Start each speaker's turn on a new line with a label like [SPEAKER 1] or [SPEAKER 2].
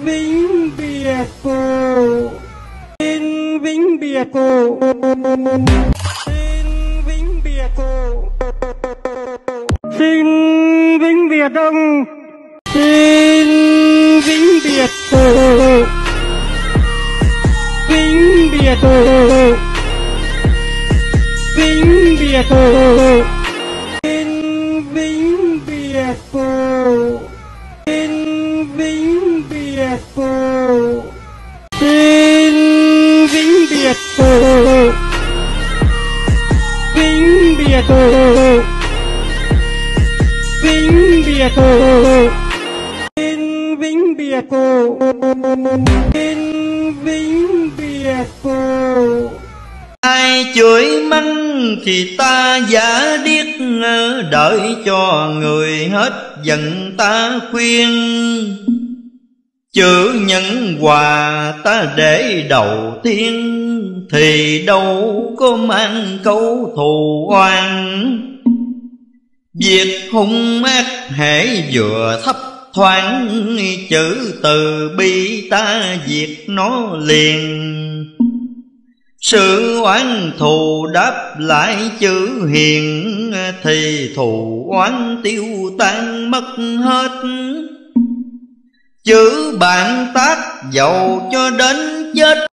[SPEAKER 1] vĩnh biệt cô, xin vĩnh biệt cô, xin vĩnh biệt cô, xin vĩnh biệt ông, xin vĩnh biệt cô, vĩnh biệt cô, vĩnh biệt cô, xin vĩnh biệt cô, xin vĩnh biệt cô, xin vĩnh biệt cô, vĩnh biệt cô, vĩnh biệt cô, xin vĩnh biệt cô, xin vĩnh biệt cô.
[SPEAKER 2] Ai chửi mắng thì ta giả điếc, đợi cho người hết giận ta khuyên. Chữ nhân hòa ta để đầu tiên, thì đâu có mang câu thù oan. Việc hung ác hễ vừa thấp thoáng, chữ từ bi ta diệt nó liền. Sự oán thù đáp lại chữ hiền, thì thù oán tiêu tan mất hết. Chữ bạn tác dầu cho đến chết,